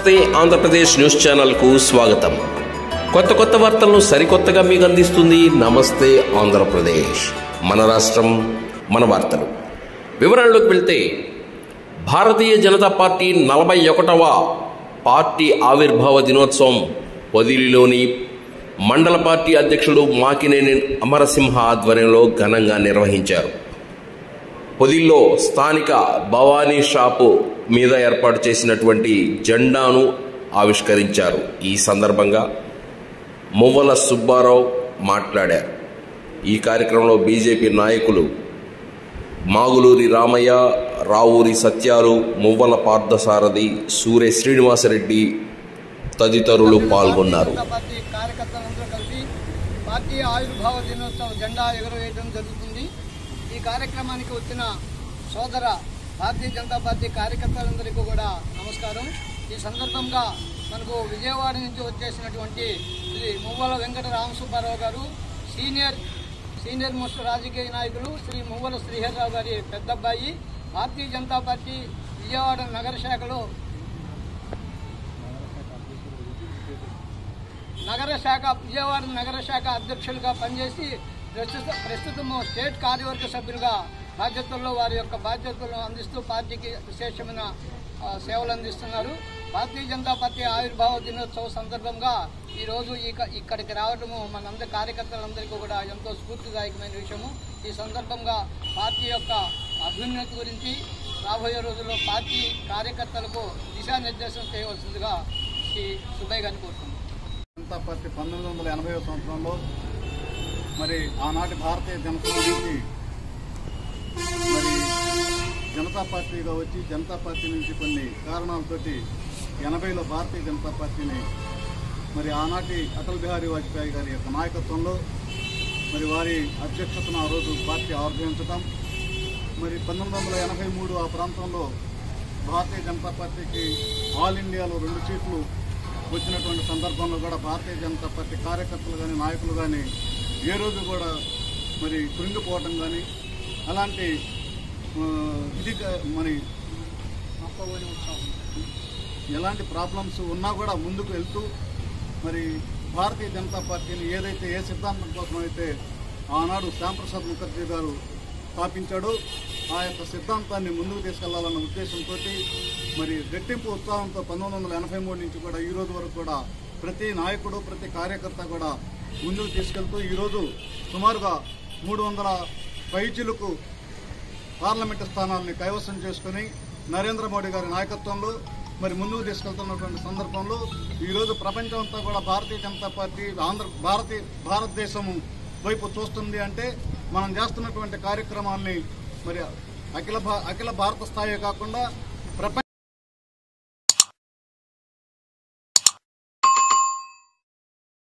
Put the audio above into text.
నమస్తే ఆంధ్రప్రదేశ్ న్యూస్ ఛానల్కు స్వాగతం. కొత్త వార్తలను సరికొత్తగా మీకు అందిస్తుంది నమస్తే ఆంధ్రప్రదేశ్. మన రాష్ట్రం మన వార్తలు. వివరాల్లోకి వెళ్తే, భారతీయ జనతా పార్టీ 41వ పార్టీ ఆవిర్భావ దినోత్సవం పొదిలిలోని మండల పార్టీ అధ్యక్షుడు మాకినేని అమరసింహ ఆధ్వర్యంలో ఘనంగా నిర్వహించారు. పొదిల్లో స్థానిక భవానీ షాపు మీద ఏర్పాటు చేసినటువంటి జెండాను ఆవిష్కరించారు. ఈ సందర్భంగా మువ్వల సుబ్బారావు మాట్లాడారు. ఈ కార్యక్రమంలో బీజేపీ నాయకులు మాగులూరి రామయ్య, రావూరి సత్యాలు, మువ్వల పార్థసారథి, సూర్య శ్రీనివాసరెడ్డి తదితరులు పాల్గొన్నారు. పార్టీ ఆవిర్భావ దినోత్సవ జెండా ఎగురవేయడం జరుగుతుంది. ఈ కార్యక్రమానికి వచ్చిన సోదర భారతీయ జనతా పార్టీ కార్యకర్తలందరికీ కూడా నమస్కారం. ఈ సందర్భంగా మనకు విజయవాడ నుంచి వచ్చేసినటువంటి శ్రీ మువ్వల వెంకట రామసుబ్బారావు గారు, సీనియర్ మోస్ట్ రాజకీయ నాయకులు శ్రీ మువ్వల శ్రీహర్రావు గారి పెద్దబ్బాయి, భారతీయ జనతా పార్టీ విజయవాడ విజయవాడ నగర శాఖ అధ్యక్షులుగా పనిచేసి ప్రస్తుతం స్టేట్ కార్యవర్గ సభ్యులుగా వారి యొక్క బాధ్యతలను అందిస్తూ పార్టీకి విశేషమైన సేవలు అందిస్తున్నారు. భారతీయ జనతా పార్టీ ఆవిర్భావ దినోత్సవ సందర్భంగా ఈరోజు ఇక్కడికి రావడము మనందరి కార్యకర్తలందరికీ కూడా ఎంతో స్ఫూర్తిదాయకమైన విషయము. ఈ సందర్భంగా పార్టీ యొక్క అభ్యున్నతి గురించి రాబోయే రోజుల్లో పార్టీ కార్యకర్తలకు దిశానిర్దేశం చేయవలసిందిగా శ్రీ సుబ్బయ్య గారిని కోరుతున్నాం. జనతా పార్టీ 1980వ సంవత్సరంలో మరి ఆనాటి భారతీయ జనతా నుంచి మరి జనతా పార్టీగా వచ్చి జనతా పార్టీ నుంచి కొన్ని కారణాలతోటి 80లో భారతీయ జనతా పార్టీని మరి ఆనాటి అటల్ బిహారీ వాజ్పేయి గారి యొక్క నాయకత్వంలో మరి వారి అధ్యక్షతను ఆ రోజు పార్టీ ఆవిర్భవించడం, మరి 1983 ఆ ప్రాంతంలో భారతీయ జనతా పార్టీకి ఆల్ ఇండియాలో 2 సీట్లు వచ్చినటువంటి సందర్భంలో కూడా భారతీయ జనతా పార్టీ కార్యకర్తలు కానీ నాయకులు కానీ ఏ రోజు కూడా మరి కృంగిపోవటం కానీ అలాంటి ఇది మరి ఎలాంటి ప్రాబ్లమ్స్ ఉన్నా కూడా ముందుకు వెళ్తూ మరి భారతీయ జనతా పార్టీని ఏదైతే ఏ సిద్ధాంతం కోసం అయితే ఆనాడు శ్యాంప్రసాద్ ముఖర్జీ గారు స్థాపించాడో ఆ యొక్క సిద్ధాంతాన్ని ముందుకు తీసుకెళ్లాలన్న ఉద్దేశంతో మరి రెట్టింపు ఉత్సాహంతో 1983 నుంచి కూడా ఈ రోజు వరకు కూడా ప్రతి నాయకుడు ప్రతి కార్యకర్త కూడా ముందుకు తీసుకెళ్తూ ఈరోజు సుమారుగా 300 పైచిలకు పార్లమెంటు స్థానాలని కైవసం చేసుకుని నరేంద్ర మోడీ గారి నాయకత్వంలో మరి ముందుకు తీసుకెళ్తున్నటువంటి సందర్భంలో ఈరోజు ప్రపంచం అంతా కూడా భారతీయ జనతా పార్టీ భారతదేశం వైపు చూస్తుంది అంటే మనం చేస్తున్నటువంటి కార్యక్రమాన్ని మరి అఖిల భారత స్థాయి కాకుండా ప్రపంచ